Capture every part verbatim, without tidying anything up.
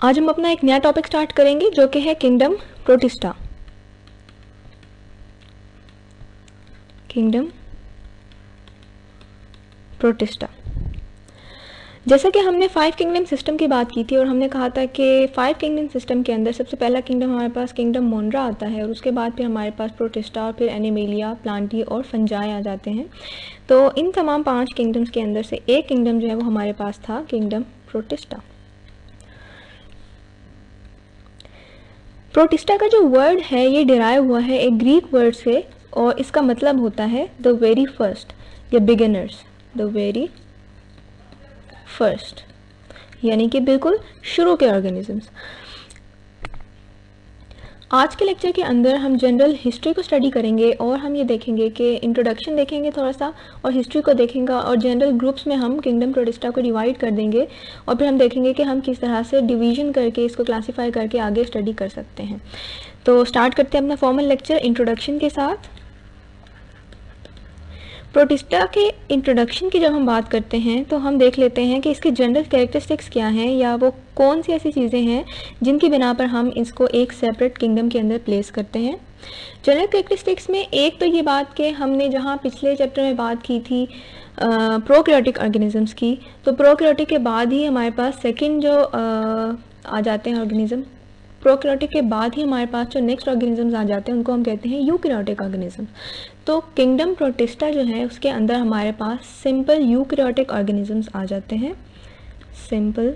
आज हम अपना एक नया टॉपिक स्टार्ट करेंगे जो कि है किंगडम प्रोटिस्टा। Kingdom protista. जैसा कि हमने फाइव किंगडम सिस्टम की बात की थी और हमने कहा था कि फाइव किंगडम सिस्टम के अंदर सबसे पहला किंगडम हमारे पास किंगडम मोनरा आता है और उसके बाद फिर हमारे पास प्रोटिस्टा और फिर एनिमेलिया, प्लांटी और फंजाई आ जाते हैं। तो इन तमाम पांच किंगडम्स के अंदर से एक किंगडम जो है वो हमारे पास था किंगडम प्रोटिस्टा। प्रोटिस्टा का जो वर्ड है ये डिराइव हुआ है एक ग्रीक वर्ड से और इसका मतलब होता है द वेरी फर्स्ट या बिगिनर्स, द वेरी फर्स्ट, यानी कि बिल्कुल शुरू के ऑर्गेनिजम्स। आज के लेक्चर के अंदर हम जनरल हिस्ट्री को स्टडी करेंगे और हम ये देखेंगे कि इंट्रोडक्शन देखेंगे थोड़ा सा और हिस्ट्री को देखेंगे और जनरल ग्रुप्स में हम किंगडम प्रोटिस्टा को डिवाइड कर देंगे और फिर हम देखेंगे कि हम किस तरह से डिवीजन करके इसको क्लासीफाई करके आगे स्टडी कर सकते हैं। तो स्टार्ट करते हैं अपना फॉर्मल लेक्चर इंट्रोडक्शन के साथ। प्रोटिस्टा के इंट्रोडक्शन की जब हम बात करते हैं तो हम देख लेते हैं कि इसके जनरल कैरेक्टरिस्टिक्स क्या हैं या वो कौन सी ऐसी चीज़ें हैं जिनकी बिना पर हम इसको एक सेपरेट किंगडम के अंदर प्लेस करते हैं। जनरल कैरेक्टरिस्टिक्स में एक तो ये बात कि हमने जहाँ पिछले चैप्टर में बात की थी प्रोकैरियोटिक ऑर्गेनिजम्स की, तो प्रोकैरियोटिक के बाद ही हमारे पास सेकेंड जो आ, आ जाते हैं ऑर्गेनिज्म, प्रोकैरियोटिक के बाद ही हमारे पास जो नेक्स्ट ऑर्गेनिजम्स आ जाते हैं उनको हम कहते हैं यूकैरियोटिक ऑर्गेनिज्म। तो किंगडम प्रोटिस्टा जो है उसके अंदर हमारे पास सिंपल यूकैरियोटिक ऑर्गेनिजम्स आ जाते हैं, सिंपल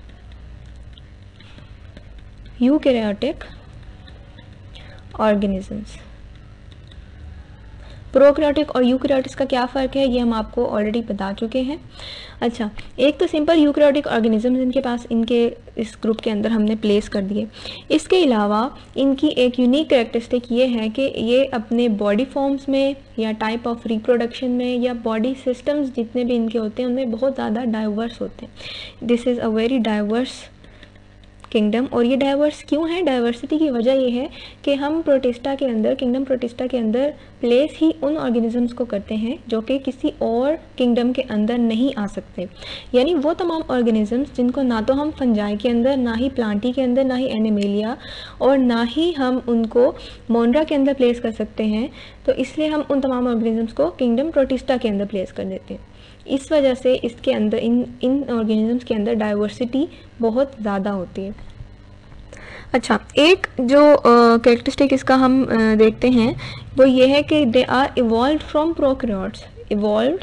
यूकैरियोटिक ऑर्गेनिजम्स। प्रोकैरियोटिक और यूकैरियोटिक्स का क्या फ़र्क है ये हम आपको ऑलरेडी बता चुके हैं। अच्छा, एक तो सिंपल यूकैरियोटिक ऑर्गेनिजम्स इनके पास इनके इस ग्रुप के अंदर हमने प्लेस कर दिए। इसके अलावा इनकी एक यूनिक कैरेक्टरिस्टिक ये है कि ये अपने बॉडी फॉर्म्स में या टाइप ऑफ रिप्रोडक्शन में या बॉडी सिस्टम्स जितने भी इनके होते हैं उनमें बहुत ज़्यादा डाइवर्स होते हैं। This is a very diverse kingdom. और ये डाइवर्स क्यों है? डाइवर्सिटी की वजह ये है कि हम प्रोटिस्टा के अंदर, किंगडम प्रोटिस्टा के अंदर प्लेस ही उन ऑर्गेनिजम्स को करते हैं जो कि किसी और किंगडम के अंदर नहीं आ सकते। यानी वो तमाम ऑर्गेनिजम्स जिनको ना तो हम फंजाई के अंदर, ना ही प्लांटी के अंदर, ना ही एनिमेलिया और ना ही हम उनको मोनरा के अंदर प्लेस कर सकते हैं, तो इसलिए हम उन तमाम ऑर्गेनिजम्स को किंगडम प्रोटिस्टा के अंदर प्लेस कर देते हैं। इस वजह से इसके अंदर इन इन ऑर्गेनिजम्स के अंदर डाइवर्सिटी बहुत ज़्यादा होती है। अच्छा, एक जो कैरेक्टरिस्टिक uh, इसका हम uh, देखते हैं वो ये है कि they are evolve from prokaryotes, evolve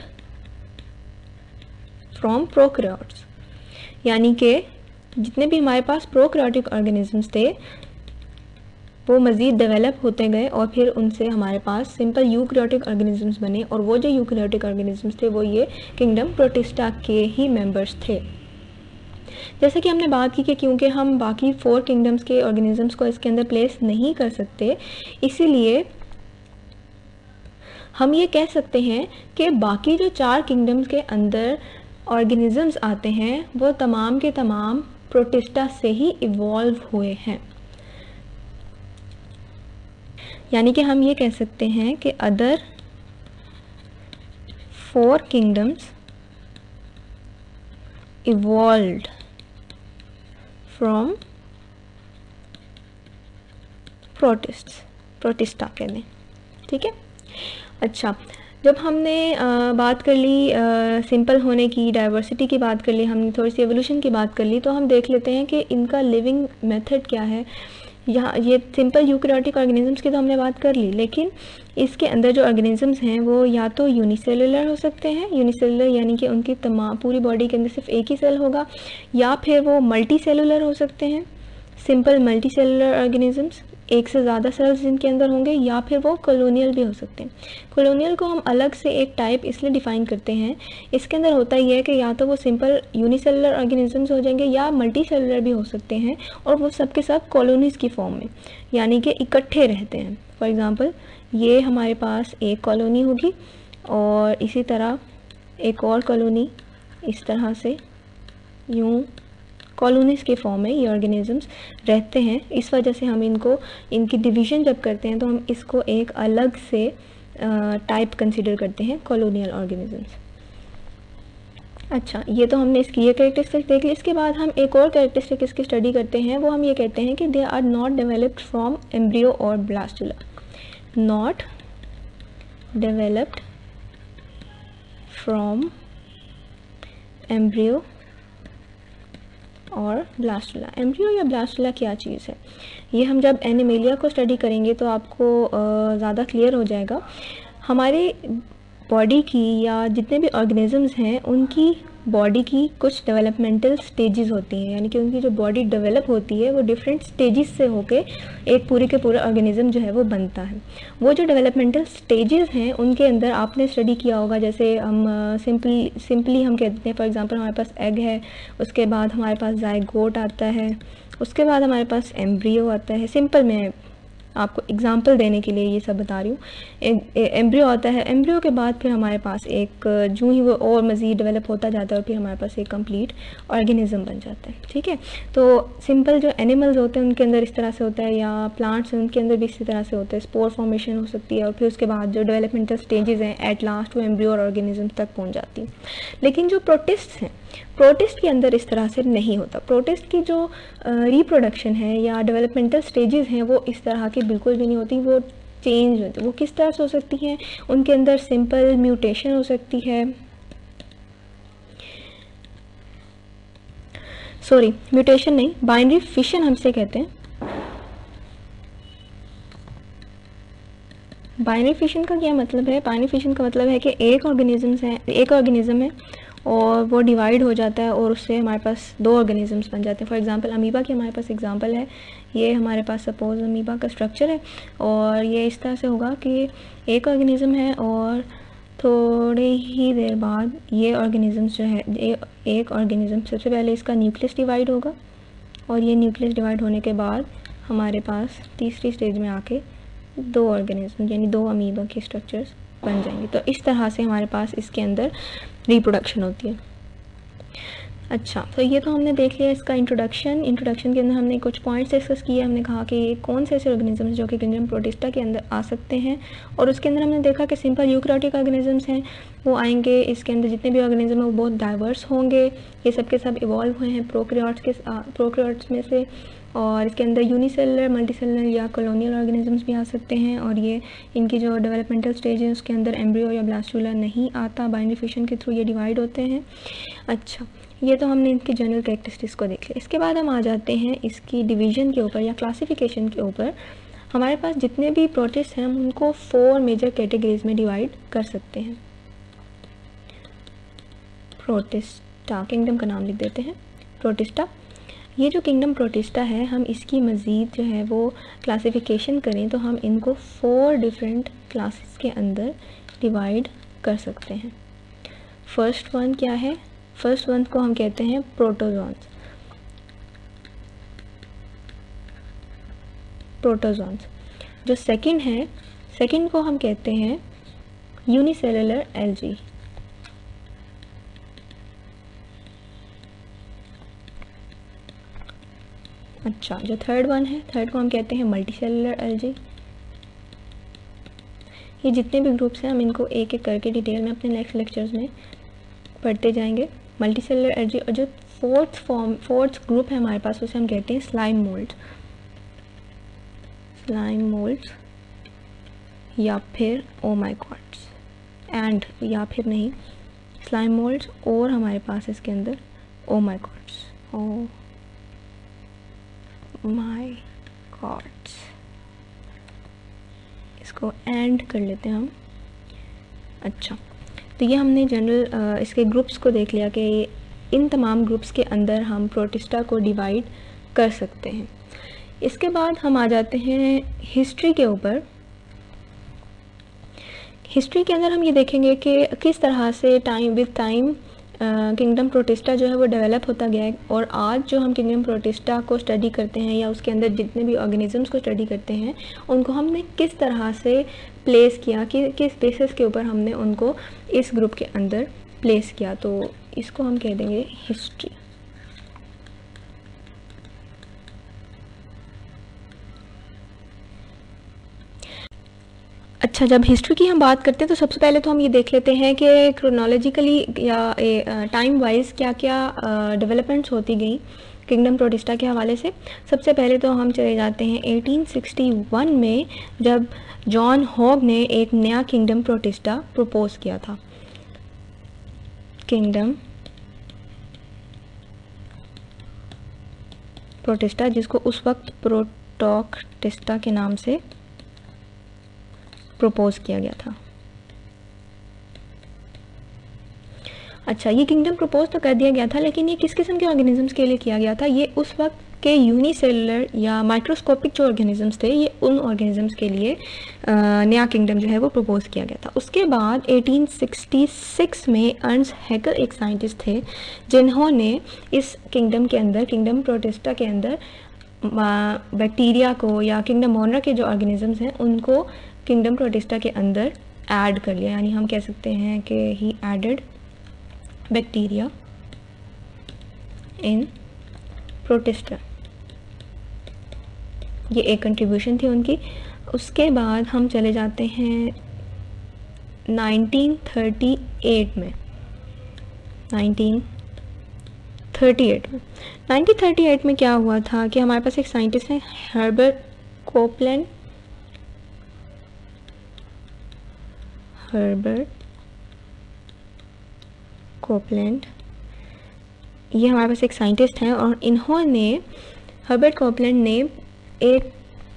from prokaryotes, यानी कि जितने भी हमारे पास प्रोकैरियोटिक ऑर्गेनिजम्स थे वो मज़ीद डेवलप होते गए और फिर उनसे हमारे पास सिंपल यूकैरियोटिक ऑर्गेनिजम्स बने और वो जो यूकैरियोटिक ऑर्गेनिजम्स थे वो ये किंगडम प्रोटिस्टा के ही मेंबर्स थे। जैसे कि हमने बात की कि क्योंकि हम बाकी फोर किंगडम्स के ऑर्गेनिजम्स को इसके अंदर प्लेस नहीं कर सकते, इसीलिए हम ये कह सकते हैं कि बाकी जो चार किंगडम्स के अंदर ऑर्गेनिजम्स आते हैं वो तमाम के तमाम प्रोटिस्टा से ही इवॉल्व हुए हैं। यानी कि हम ये कह सकते हैं कि other four kingdoms evolved from protists, protista कह दें, ठीक है। अच्छा, जब हमने आ, बात कर ली सिंपल होने की, डाइवर्सिटी की बात कर ली, हमने थोड़ी सी एवोल्यूशन की बात कर ली, तो हम देख लेते हैं कि इनका लिविंग मेथड क्या है। यहाँ ये सिंपल यूकैरियोटिक ऑर्गेनिजम्स की तो हमने बात कर ली, लेकिन इसके अंदर जो ऑर्गेनिजम्स हैं वो या तो यूनिसेलुलर हो सकते हैं, यूनिसेलुलर यानी कि उनकी तमाम पूरी बॉडी के अंदर सिर्फ एक ही सेल होगा, या फिर वो मल्टी सेलुलर हो सकते हैं, सिंपल मल्टी सेलुलर ऑर्गेनिजम्स, एक से ज़्यादा सेल्स जिनके अंदर होंगे, या फिर वो कॉलोनियल भी हो सकते हैं। कॉलोनियल को हम अलग से एक टाइप इसलिए डिफ़ाइन करते हैं, इसके अंदर होता ही है कि या तो वो सिंपल यूनिसेलुलर ऑर्गेनिजम्स हो जाएंगे या मल्टी सेलुलर भी हो सकते हैं और वो सब के सब कॉलोनीज़ की फॉर्म में, यानी कि इकट्ठे रहते हैं। फॉर एग्ज़ाम्पल ये हमारे पास एक कॉलोनी होगी और इसी तरह एक और कॉलोनी, इस तरह से यूँ कॉलोनीज़ के फॉर्म में ये ऑर्गेनिजम्स रहते हैं। इस वजह से हम इनको, इनकी डिवीज़न जब करते हैं तो हम इसको एक अलग से टाइप कंसिडर करते हैं, कॉलोनियल ऑर्गेनिजम्स। अच्छा, ये तो हमने इसकी ये कैरेक्टरिस्टिक देख ली। इसके बाद हम एक और कैरेक्टरिस्टिक इसकी स्टडी करते हैं, वो हम ये कहते हैं कि they are not developed from embryo और blastula, not developed from embryo और ब्लास्टुला। एम्ब्रियो या ब्लास्टुला क्या चीज़ है, ये हम जब एनिमेलिया को स्टडी करेंगे तो आपको ज़्यादा क्लियर हो जाएगा। हमारे बॉडी की या जितने भी ऑर्गेनिजम्स हैं उनकी बॉडी की कुछ डेवलपमेंटल स्टेजेस होती हैं, यानी कि उनकी जो बॉडी डेवलप होती है वो डिफरेंट स्टेजेस से होके एक पूरे के पूरे ऑर्गेनिज्म जो है वो बनता है। वो जो डेवलपमेंटल स्टेजेस हैं उनके अंदर आपने स्टडी किया होगा, जैसे हम सिंपली सिंपली हम कहते हैं फॉर एग्जांपल हमारे पास एग है, उसके बाद हमारे पास जायगोट आता है, उसके बाद हमारे पास एम्ब्रियो आता है। सिंपल मैं आपको एग्जांपल देने के लिए ये सब बता रही हूँ। एम्ब्रियो आता है, एम्ब्रियो के बाद फिर हमारे पास एक जो ही वो और मज़ीद डेवलप होता जाता है और फिर हमारे पास एक कंप्लीट ऑर्गेनिज्म बन जाता है। ठीक है, तो सिंपल जो एनिमल्स होते हैं उनके अंदर इस तरह से होता है, या प्लांट्स हैं उनके अंदर भी इसी तरह से होता है, स्पोर फॉर्मेशन हो सकती है और फिर उसके बाद जो डेवलपमेंटल स्टेजेस हैं एट लास्ट वो एम्ब्रियो और ऑर्गेनिज्म तक पहुँच जाती हैं। लेकिन जो प्रोटिस्ट हैं, प्रोटिस्ट के अंदर इस तरह से नहीं होता। प्रोटिस्ट की जो रिप्रोडक्शन है या डेवलपमेंटल स्टेजेस हैं वो इस तरह की बिल्कुल भी नहीं होती, वो चेंज होती। वो किस तरह से हो सकती हैं, उनके अंदर सिंपल म्यूटेशन हो सकती है, सॉरी म्यूटेशन नहीं, बाइनरी फिशन हमसे कहते हैं। बाइनरी फिशन का क्या मतलब है, बाइनरी फिशन का मतलब है कि एक ऑर्गेनिज्म है एक ऑर्गेनिज्म है और वो डिवाइड हो जाता है और उससे हमारे पास दो ऑर्गेनिजम्स बन जाते हैं। फॉर एग्जांपल अमीबा की हमारे पास एग्जांपल है, ये हमारे पास सपोज अमीबा का स्ट्रक्चर है और ये इस तरह से होगा कि एक ऑर्गेनिज्म है और थोड़े ही देर बाद ये ऑर्गेनिजम्स जो है ए, एक ऑर्गेनिज्म सबसे पहले इसका न्यूक्लियस डिवाइड होगा और ये न्यूक्लियस डिवाइड होने के बाद हमारे पास तीसरी स्टेज में आके दो ऑर्गेनिज्म यानी दो अमीबा के स्ट्रक्चर्स बन जाएंगे। तो इस तरह से हमारे पास इसके अंदर रिप्रोडक्शन होती है। अच्छा, तो ये तो हमने देख लिया इसका इंट्रोडक्शन। इंट्रोडक्शन के अंदर हमने कुछ पॉइंट्स डिस्कस किए। हमने कहा कि कौन से ऐसे ऑर्गेनिजम्स जो कि किंगडम प्रोटिस्टा के अंदर आ सकते हैं, और उसके अंदर हमने देखा कि सिंपल यूकैरियोटिक ऑर्गेनिजम्स हैं वो आएंगे। इसके अंदर जितने भी ऑर्गेनिज्म हैं वो बहुत डाइवर्स होंगे, ये सब के सब इवॉल्व हुए हैं प्रोकैरियोट्स के प्रोकैरियोट्स में से, और इसके अंदर यूनिसेलुलर, मल्टीसेलुलर या कॉलोनियल ऑर्गेनिजम्स भी आ सकते हैं, और ये इनकी जो डेवलपमेंटल स्टेज है उसके अंदर एम्ब्रियो या ब्लास्टुला नहीं आता, बाइनरी फिशन के थ्रू ये डिवाइड होते हैं। अच्छा, ये तो हमने इनकी जनरल कैरेक्टरिस्टिक्स को देख लिया। इसके बाद हम आ जाते हैं इसकी डिवीज़न के ऊपर या क्लासिफिकेशन के ऊपर। हमारे पास जितने भी प्रोटिस्ट हैं हम उनको फोर मेजर कैटेगरीज में डिवाइड कर सकते हैं। प्रोटिस्टा, किंगडम का नाम लिख देते हैं प्रोटिस्टा। ये जो किंगडम प्रोटिस्टा है, हम इसकी मज़ीद जो है वो क्लासिफिकेशन करें तो हम इनको फोर डिफरेंट क्लासेस के अंदर डिवाइड कर सकते हैं। फर्स्ट वन क्या है, फर्स्ट वन को हम कहते हैं प्रोटोजोन्स। प्रोटोजोन्स जो सेकंड है, सेकंड को हम कहते हैं यूनिसेलुलर एल्गी। अच्छा, जो थर्ड वन है, थर्ड को हम कहते हैं मल्टीसेलुलर एल्गी। ये जितने भी ग्रुप्स हैं हम इनको एक एक करके डिटेल में अपने नेक्स्ट लेक्चर्स में पढ़ते जाएंगे। Multicellular algae. और जो फोर्थ फॉर्म फोर्थ ग्रुप है हमारे पास उसे हम कहते हैं स्लाइम मोल्ड। स्लाइम मोल्ड्स या फिर ओमाइकॉट्स एंड या फिर नहीं स्लाइम मोल्ड्स और हमारे पास इसके अंदर ओमाइकॉट्स। ओ माय गॉड्स, इसको एंड कर लेते हैं हम। अच्छा, तो ये हमने जनरल इसके ग्रुप्स को देख लिया कि इन तमाम ग्रुप्स के अंदर हम प्रोटिस्टा को डिवाइड कर सकते हैं। इसके बाद हम आ जाते हैं हिस्ट्री के ऊपर। हिस्ट्री के अंदर हम ये देखेंगे कि किस तरह से time with time kingdom protista जो है वो डेवलप होता गया है, और आज जो हम किंगडम प्रोटिस्टा को स्टडी करते हैं या उसके अंदर जितने भी ऑर्गेनिजम्स को स्टडी करते हैं उनको हमने किस तरह से प्लेस किया, कि किस बेसिस के ऊपर हमने उनको इस ग्रुप के अंदर प्लेस किया। तो इसको हम कह देंगे हिस्ट्री। अच्छा, अच्छा, जब हिस्ट्री की हम बात करते हैं तो सबसे पहले तो हम ये देख लेते हैं कि क्रोनोलॉजिकली या टाइम वाइज क्या क्या डेवलपमेंट्स होती गई किंगडम प्रोटिस्टा के हवाले से। सबसे पहले तो हम चले जाते हैं एटीन सिक्सटी वन में, जब जॉन हॉग ने एक नया किंगडम प्रोटिस्टा प्रपोज किया था। किंगडम प्रोटिस्टा, जिसको उस वक्त प्रोटोक्टिस्टा के नाम से प्रपोज किया गया था। अच्छा, ये किंगडम प्रपोज तो कर दिया गया था, लेकिन ये किस किस्म के ऑर्गेनिजम्स के लिए किया गया था? ये उस वक्त के यूनिसेलुलर या माइक्रोस्कोपिक जो ऑर्गेनिजम्स थे, ये उन ऑर्गेनिजम्स के लिए नया किंगडम जो है वो प्रपोज किया गया था। उसके बाद एटीन सिक्सटी सिक्स में अर्न्स्ट हैकेल एक साइंटिस्ट थे जिन्होंने इस किंगडम के अंदर, किंगडम प्रोटिस्टा के अंदर बैक्टीरिया को या किंगडम मोनरा के जो ऑर्गेनिजम्स हैं उनको किंगडम प्रोटिस्टा के अंदर ऐड कर लिया। यानी हम कह सकते हैं कि he added bacteria in protista. ये एक कंट्रीब्यूशन थी उनकी। उसके बाद हम चले जाते हैं नाइनटीन थर्टी एट में। नाइनटीन थर्टी एट में नाइनटीन थर्टी एट में क्या हुआ था कि हमारे पास एक साइंटिस्ट है हर्बर्ट कोपलैंड हर्बर्ट कोपलैंड ये हमारे पास एक साइंटिस्ट हैं, और इन्होंने हर्बर्ट कोपलैंड ने एक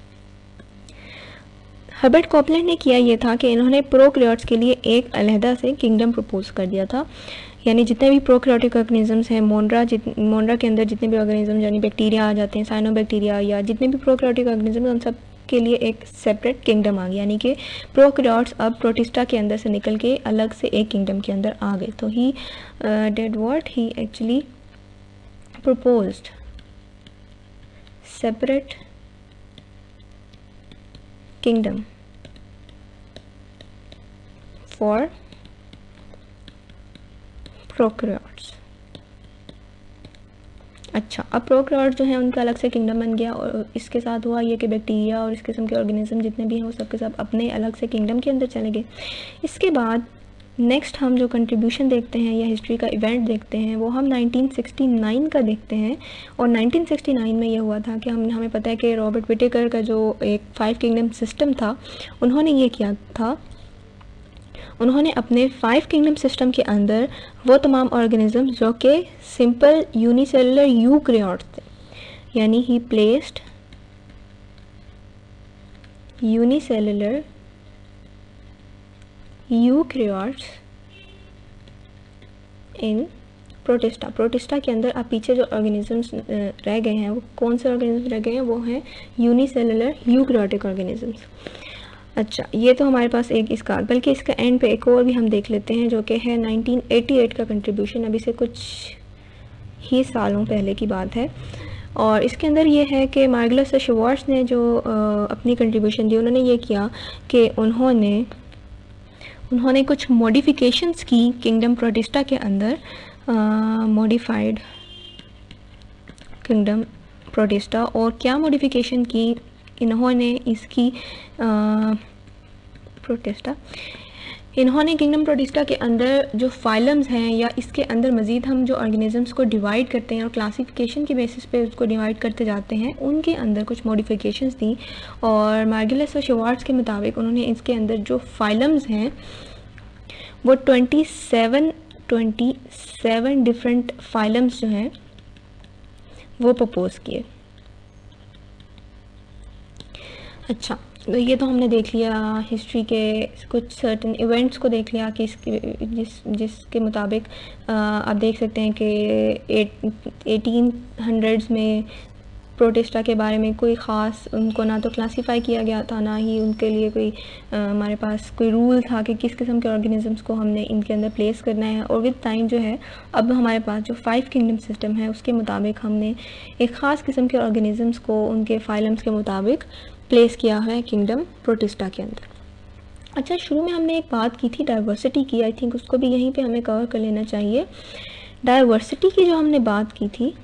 हर्बर्ट कोपलैंड ने किया ये था कि इन्होंने प्रोकैरियोट्स के लिए एक अलहदा से किंगडम प्रपोज कर दिया था। यानी जितने भी प्रोकैरियोटिक ऑर्गेनिजम्स हैं, मोनरा जित मोनरा के अंदर जितने भी ऑर्गेनिजम्स यानी बैक्टीरिया आ जाते हैं, साइनोबैक्टीरिया या जितने भी प्रोकैरियोटिक ऑर्गेनिजम्स, उन सब के लिए एक सेपरेट किंगडम आ गया। यानी कि प्रोकैरियोट्स अब प्रोटिस्टा के अंदर से निकल के अलग से एक किंगडम के अंदर आ गए। तो he did what, he actually proposed separate kingdom for prokaryotes। अच्छा, अब प्रोकैरियोट्स जो है उनका अलग से किंगडम बन गया, और इसके साथ हुआ ये कि बैक्टीरिया और इस किस्म के ऑर्गेनिज्म जितने भी हैं वो सबके सब अपने अलग से किंगडम के अंदर चले गए। इसके बाद नेक्स्ट हम जो कंट्रीब्यूशन देखते हैं या हिस्ट्री का इवेंट देखते हैं वो हम नाइनटीन सिक्सटी नाइन का देखते हैं। और नाइनटीन सिक्सटी नाइन में ये हुआ था कि हम हमें पता है कि रॉबर्ट विटेकर का जो एक फाइव किंगडम सिस्टम था, उन्होंने ये किया था, उन्होंने अपने फाइव किंगडम सिस्टम के अंदर वो तमाम ऑर्गेनिज्म जो कि सिंपल यूनिसेलुलर यूकैरियोट्स थे, यानी he placed unicellular eukaryotes in protista. Protista के अंदर अब पीछे जो ऑर्गेनिजम्स रह गए हैं वो कौन से ऑर्गेनिजम्स रह गए हैं? वो हैं यूनिसेलुलर यूकैरियोटिक ऑर्गेनिजम्स। अच्छा, ये तो हमारे पास एक इसका, बल्कि इसका एंड पे एक और भी हम देख लेते हैं जो कि है नाइनटीन एटी एट का कंट्रीब्यूशन, अभी से कुछ ही सालों पहले की बात है। और इसके अंदर ये है कि मार्गलस शवार्ट्स ने जो आ, अपनी कंट्रीब्यूशन दी, उन्होंने ये किया कि उन्होंने उन्होंने कुछ मॉडिफिकेशंस की किंगडम प्रोटिस्टा के अंदर, मॉडिफाइड किंगडम प्रोटिस्टा। और क्या मॉडिफिकेशन की इन्होंने इसकी प्रोटिस्टा इन्होंने किंगडम प्रोटिस्टा के अंदर जो फाइलम्स हैं या इसके अंदर मज़ीद हम जो ऑर्गेनिजम्स को डिवाइड करते हैं और क्लासिफिकेशन के बेसिस पे उसको डिवाइड करते जाते हैं, उनके अंदर कुछ मॉडिफिकेशंस दी। और मार्गलस और शवार्ट्स के मुताबिक उन्होंने इसके अंदर जो फाइलम्स हैं वो twenty seven twenty seven different phylums जो हैं वो प्रपोज किए। अच्छा, तो ये तो हमने देख लिया हिस्ट्री के कुछ सर्टन इवेंट्स को देख लिया कि इसके जिस जिसके मुताबिक आप देख सकते हैं कि एटीन हंड्रेड्स में प्रोटिस्टा के बारे में कोई ख़ास उनको ना तो क्लासीफाई किया गया था, ना ही उनके लिए कोई आ, हमारे पास कोई रूल था कि किस किस्म के ऑर्गेनिजम्स को हमने इनके अंदर प्लेस करना है। और विद टाइम जो है अब हमारे पास जो फाइव किंगडम सिस्टम है उसके मुताबिक हमने एक ख़ास किस्म के ऑर्गेनिजम्स को उनके फाइलम्स के मुताबिक प्लेस किया है किंगडम प्रोटिस्टा के अंदर। अच्छा, शुरू में हमने एक बात की थी डाइवर्सिटी की, आई थिंक उसको भी यहीं पे हमें कवर कर लेना चाहिए। डाइवर्सिटी की जो हमने बात की थी,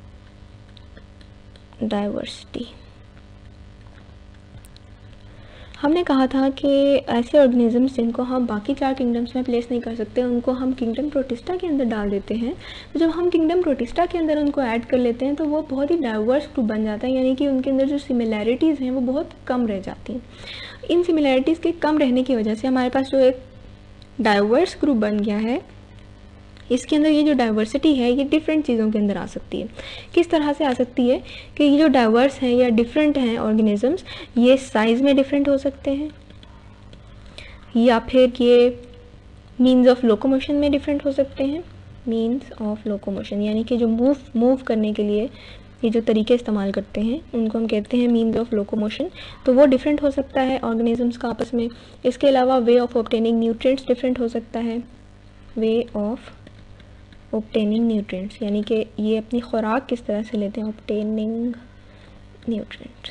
डाइवर्सिटी हमने कहा था कि ऐसे ऑर्गेनिजम्स जिनको हम बाकी चार किंगडम्स में प्लेस नहीं कर सकते उनको हम किंगडम प्रोटिस्टा के अंदर डाल देते हैं। तो जब हम किंगडम प्रोटिस्टा के अंदर उनको ऐड कर लेते हैं तो वो बहुत ही डाइवर्स ग्रुप बन जाता है, यानी कि उनके अंदर जो सिमिलैरिटीज़ हैं वो बहुत कम रह जाती हैं। इन सिमिलैरिटीज़ के कम रहने की वजह से हमारे पास जो एक डाइवर्स ग्रुप बन गया है, इसके अंदर ये जो डाइवर्सिटी है ये डिफरेंट चीज़ों के अंदर आ सकती है। किस तरह से आ सकती है कि ये जो डाइवर्स हैं या डिफरेंट हैं ऑर्गेनिजम्स, ये साइज़ में डिफरेंट हो सकते हैं, या फिर ये मीन्स ऑफ लोकोमोशन में डिफरेंट हो सकते हैं। मीन्स ऑफ लोकोमोशन यानी कि जो मूव मूव करने के लिए ये जो तरीके इस्तेमाल करते हैं उनको हम कहते हैं मीन्स ऑफ लोकोमोशन। तो वो डिफरेंट हो सकता है ऑर्गेनिजम्स का आपस में। इसके अलावा way of obtaining nutrients different हो सकता है। वे ऑफ ऑब्टेनिंग न्यूट्रिएंट्स यानी कि ये अपनी खुराक किस तरह से लेते हैं, ऑब्टेनिंग न्यूट्रिएंट्स,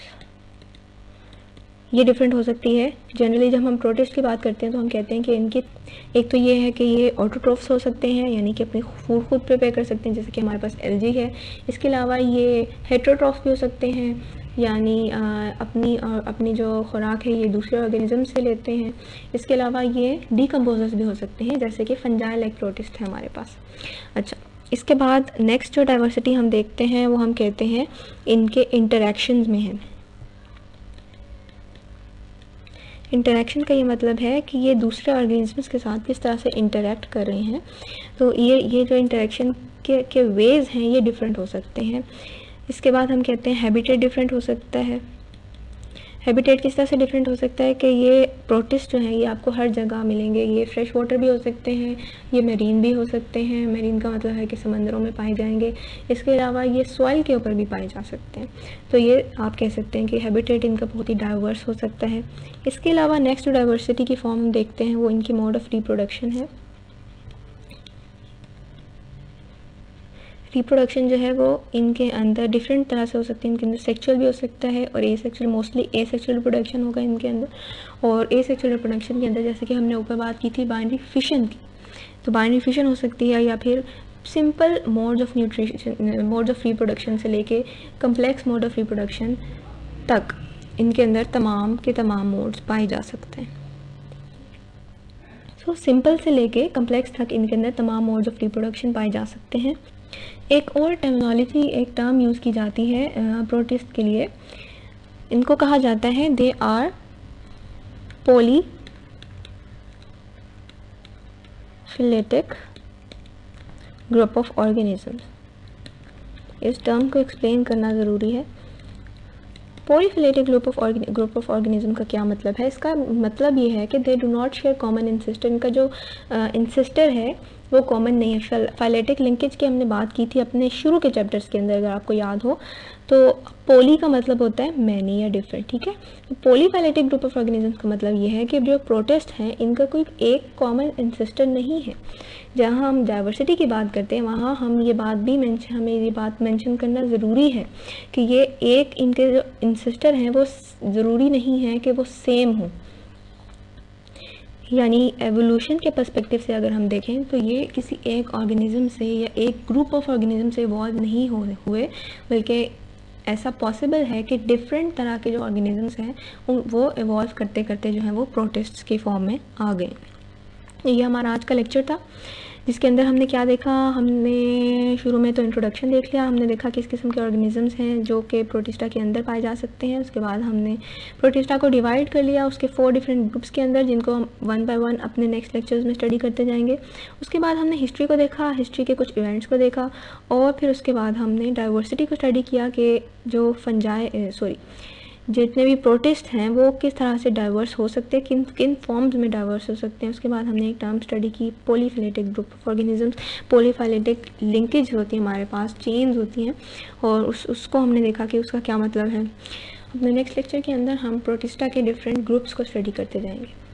ये डिफरेंट हो सकती है। जनरली जब हम प्रोटिस्ट की बात करते हैं तो हम कहते हैं कि इनकी एक तो ये है कि ये ऑटोट्रोफ्स हो सकते हैं, यानी कि अपनी फूड खुद प्रिपेयर कर सकते हैं, जैसे कि हमारे पास एलजी है। इसके अलावा ये हेटेरोट्रॉफ्स भी हो सकते हैं, यानी आ, अपनी आ, अपनी जो खुराक है ये दूसरे ऑर्गेनिज्म से लेते हैं। इसके अलावा ये डीकम्पोजर्स भी हो सकते हैं, जैसे कि फंजाई लाइक प्रोटिस्ट है हमारे पास। अच्छा, इसके बाद नेक्स्ट जो डाइवर्सिटी हम देखते हैं वो हम कहते हैं इनके इंटरेक्शंस में है। इंटरेक्शन का ये मतलब है कि ये दूसरे ऑर्गेनिजम्स के साथ किस तरह से इंटरेक्ट कर रहे हैं। तो ये ये जो इंटरेक्शन के के वेज हैं ये डिफरेंट हो सकते हैं। इसके बाद हम कहते हैं हैबिटेट डिफरेंट हो सकता है। हैबिटेट किस तरह से डिफरेंट हो सकता है कि ये प्रोटिस्ट जो हैं ये आपको हर जगह मिलेंगे। ये फ्रेश वाटर भी हो सकते हैं, ये मेरीन भी हो सकते हैं। मेरीन का मतलब है कि समंदरों में पाए जाएंगे। इसके अलावा ये सॉइल के ऊपर भी पाए जा सकते हैं। तो ये आप कह सकते हैं कि हैबिटेट इनका बहुत ही डाइवर्स हो सकता है। इसके अलावा नेक्स्ट डाइवर्सिटी की फॉर्म हम देखते हैं वो इनकी मोड ऑफ रिप्रोडक्शन है। रिप्रोडक्शन जो है वो इनके अंदर डिफरेंट तरह से हो सकती है। इनके अंदर सेक्सुअल भी हो सकता है और asexual, mostly asexual reproduction होगा इनके अंदर। और ए सेक्सुअल रिप्रोडक्शन के अंदर जैसे कि हमने ऊपर बात की थी बाइनरी फिशन की, तो बाइनरी फिशन हो सकती है, या फिर simple modes of nutrition modes of reproduction से लेके कम्प्लेक्स मोड ऑफ रिप्रोडक्शन तक इनके अंदर तमाम के तमाम मोड्स पाए जा सकते हैं। तो सिंपल से लेके कम्प्लेक्स तक इनके अंदर तमाम मोड्स ऑफ रिप्रोडक्शन पाए जा सकते हैं। एक और टर्मिनोलॉजी, एक टर्म यूज़ की जाती है प्रोटिस्ट के लिए, इनको कहा जाता है they are polyphyletic group of organisms. इस टर्म को एक्सप्लेन करना ज़रूरी है। Polyphyletic group of group of organism का क्या मतलब है? इसका मतलब ये है कि they do not share common ancestor. इनका जो इंसिस्टर है वो कॉमन नहीं है। फाइलेटिक लिंकेज की हमने बात की थी अपने शुरू के चैप्टर्स के अंदर, अगर आपको याद हो तो। पोली का मतलब होता है मैनी या डिफरेंट, ठीक है। तो पॉलीफाइलेटिक ग्रुप ऑफ ऑर्गेनिजम्स का मतलब ये है कि जो प्रोटिस्ट हैं इनका कोई एक कॉमन इंसिस्टर नहीं है। जहाँ हम डाइवर्सिटी की बात करते हैं वहाँ हम ये बात भी मेंशन हमें ये बात मेंशन करना ज़रूरी है कि ये एक इनके जो इंसिस्टर हैं वो ज़रूरी नहीं है कि वो सेम हो। यानी एवोल्यूशन के पर्सपेक्टिव से अगर हम देखें तो ये किसी एक ऑर्गेनिज्म से या एक ग्रुप ऑफ ऑर्गेनिज्म से इवॉल्व नहीं हो हुए, बल्कि ऐसा पॉसिबल है कि डिफरेंट तरह के जो ऑर्गेनिजम्स हैं वो इवॉल्व करते करते जो है वो प्रोटिस्ट्स की फॉर्म में आ गए। ये हमारा आज का लेक्चर था जिसके अंदर हमने क्या देखा। हमने शुरू में तो इंट्रोडक्शन देख लिया, हमने देखा किस किस्म के ऑर्गेनिजम्स हैं जो कि प्रोटिस्टा के अंदर पाए जा सकते हैं। उसके बाद हमने प्रोटिस्टा को डिवाइड कर लिया उसके फोर डिफरेंट ग्रुप्स के अंदर, जिनको हम वन बाय वन अपने नेक्स्ट लेक्चर्स में स्टडी करते जाएंगे। उसके बाद हमने हिस्ट्री को देखा, हिस्ट्री के कुछ इवेंट्स को देखा, और फिर उसके बाद हमने डाइवर्सिटी को स्टडी किया कि जो फंजाई सॉरी जितने भी प्रोटिस्ट हैं वो किस तरह से डाइवर्स हो सकते हैं, किन किन फॉर्म्स में डाइवर्स हो सकते हैं। उसके बाद हमने एक टर्म स्टडी की polyphyletic group of organisms. Polyphyletic linkage होती है हमारे पास, चेन्स होती हैं, और उस उसको हमने देखा कि उसका क्या मतलब है। अपने नेक्स्ट लेक्चर के अंदर हम प्रोटिस्टा के डिफरेंट ग्रुप्स को स्टडी करते जाएंगे।